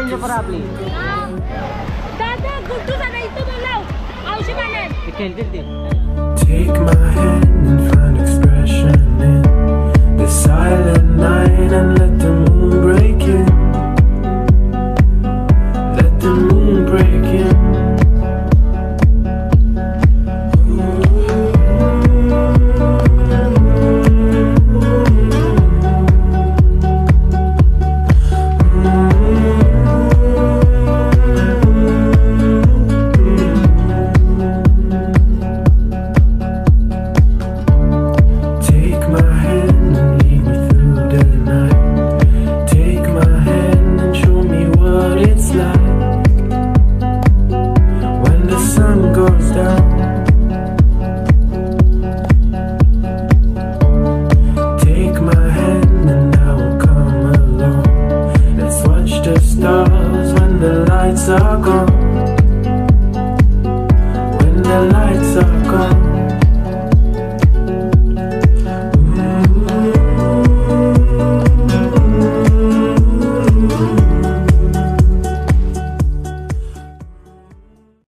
इंजोपरापली दादा गुड्डू दादा इथं बोलाव औषध आणाय ते खेळतील ते Take my hand and find expression in the silent night and let the moon